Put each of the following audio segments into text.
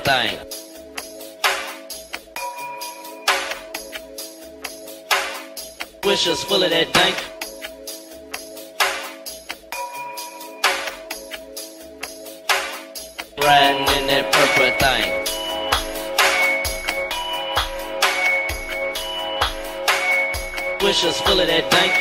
thing. Wishes full of that dank. Riding in that purple thing. Wishes full of that dank.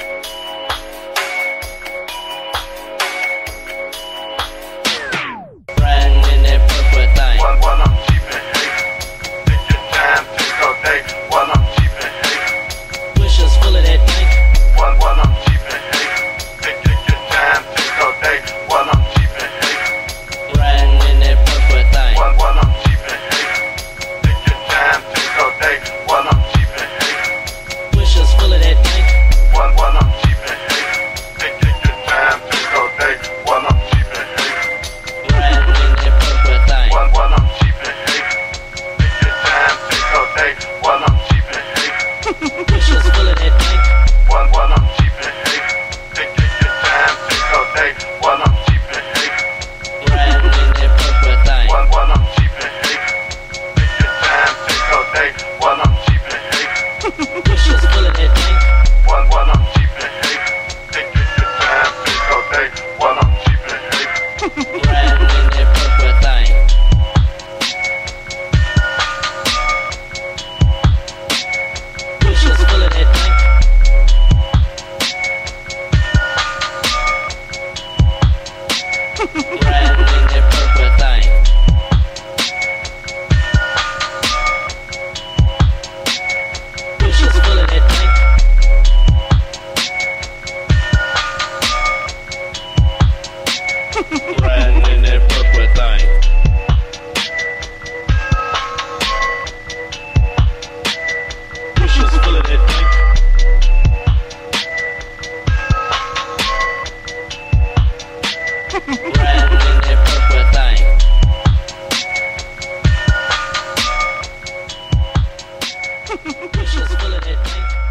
Riding in that purple thing. While I'm cheap and hate, take your time, take all day. While I'm cheap and hate, Wishes full of that dank. while I'm cheap and hate, take your time, take all day. While I'm cheap and hate, Riding in that purple thing. while I'm cheap and hate, take your time, take all day. While I'm cheap and hate, Wishes full of that dank. while I'm cheap and hate, take your time, take all day. While I'm cheap and hate, Riding in that purple thing. while I'm cheap and hate, take your time, take all day. While I'm cheap and hate, Wishes full of that dank. while I'm cheap and hate, take your time, take all day. While I'm cheap and hate, Riding in that purple thing. while I'm cheap and hate, take your time, take all day. While I'm cheap and hate, Wishes full of that dank. while I'm cheap and hate, take your time, take all day. While I'm cheap and hate, Riding in that purple thing. Wishes full of that dank. Riding in that purple thing. Wishes full of that dank. Riding in that purple thing. Wishes full of that dank. Riding in that purple thing. Wishes full of that dank.